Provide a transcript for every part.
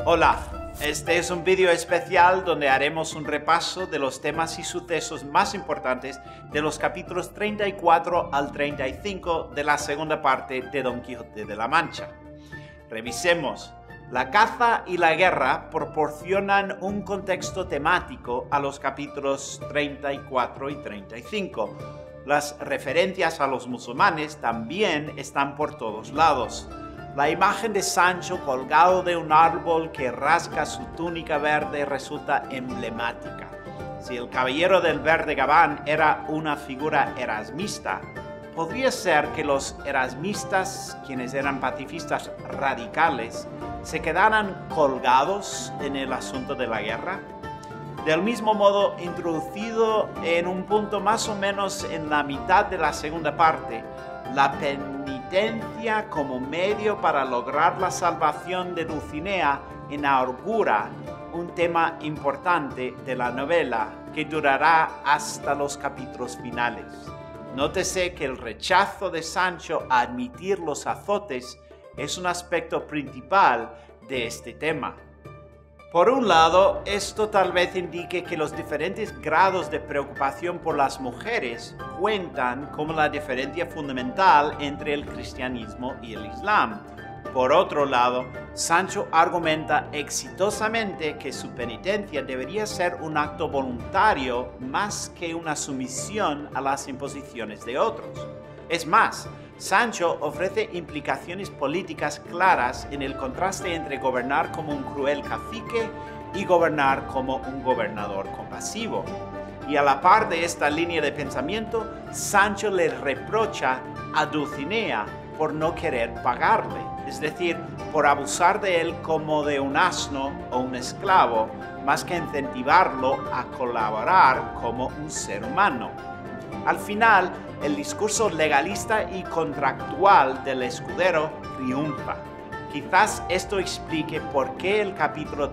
Hola, este es un vídeo especial donde haremos un repaso de los temas y sucesos más importantes de los capítulos 34 al 35 de la segunda parte de Don Quijote de la Mancha. Revisemos. La caza y la guerra proporcionan un contexto temático a los capítulos 34 y 35. Las referencias a los musulmanes también están por todos lados. La imagen de Sancho colgado de un árbol que rasga su túnica verde resulta emblemática. Si el caballero del verde gabán era una figura erasmista, podría ser que los erasmistas, quienes eran pacifistas radicales, se quedaran colgados en el asunto de la guerra. Del mismo modo, introducido en un punto más o menos en la mitad de la segunda parte, la penitencia como medio para lograr la salvación de Dulcinea inaugura un tema importante de la novela que durará hasta los capítulos finales. Nótese que el rechazo de Sancho a admitir los azotes es un aspecto principal de este tema. Por un lado, esto tal vez indique que los diferentes grados de preocupación por las mujeres cuentan como la diferencia fundamental entre el cristianismo y el islam. Por otro lado, Sancho argumenta exitosamente que su penitencia debería ser un acto voluntario más que una sumisión a las imposiciones de otros. Es más, Sancho ofrece implicaciones políticas claras en el contraste entre gobernar como un cruel cacique y gobernar como un gobernador compasivo. Y a la par de esta línea de pensamiento, Sancho le reprocha a Dulcinea por no querer pagarle, es decir, por abusar de él como de un asno o un esclavo, más que incentivarlo a colaborar como un ser humano. Al final, el discurso legalista y contractual del escudero triunfa. Quizás esto explique por qué el capítulo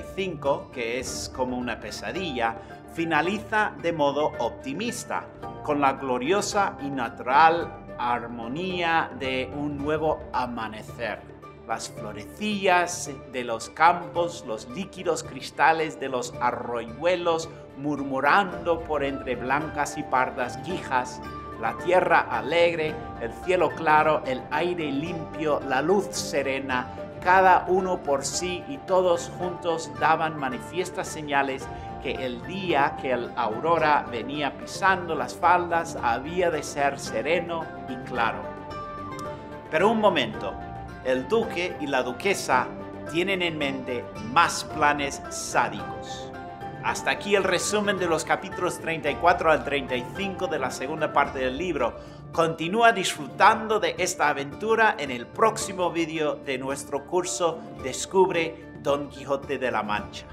35, que es como una pesadilla, finaliza de modo optimista, con la gloriosa y natural armonía de un nuevo amanecer. Las florecillas de los campos, los líquidos cristales de los arroyuelos murmurando por entre blancas y pardas guijas, la tierra alegre, el cielo claro, el aire limpio, la luz serena, cada uno por sí y todos juntos daban manifiestas señales que el día que el aurora venía pisando las faldas había de ser sereno y claro. Pero un momento, el duque y la duquesa tienen en mente más planes sádicos. Hasta aquí el resumen de los capítulos 34 al 35 de la segunda parte del libro. Continúa disfrutando de esta aventura en el próximo vídeo de nuestro curso Descubre Don Quijote de la Mancha.